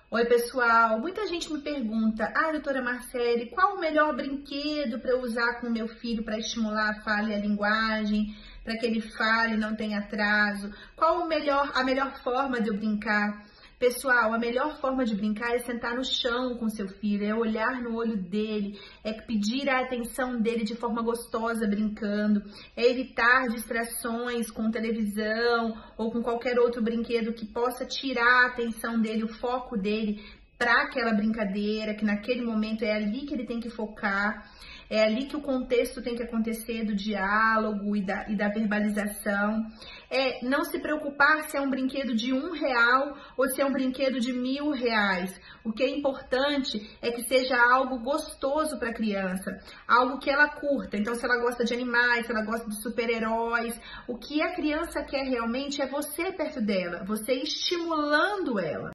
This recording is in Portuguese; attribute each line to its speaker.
Speaker 1: Oi, pessoal. Muita gente me pergunta: doutora Marcele, qual o melhor brinquedo para eu usar com o meu filho para estimular a fala e a linguagem, para que ele fale e não tenha atraso? Qual a melhor forma de eu brincar? Pessoal, a melhor forma de brincar é sentar no chão com seu filho, é olhar no olho dele, é pedir a atenção dele de forma gostosa brincando, é evitar distrações com televisão ou com qualquer outro brinquedo que possa tirar a atenção dele, o foco dele para aquela brincadeira, que naquele momento é ali que ele tem que focar. É ali que o contexto tem que acontecer do diálogo e da verbalização. É não se preocupar se é um brinquedo de R$1 ou se é um brinquedo de R$1000. O que é importante é que seja algo gostoso para a criança, algo que ela curta. Então, se ela gosta de animais, se ela gosta de super-heróis, o que a criança quer realmente é você perto dela, você estimulando ela.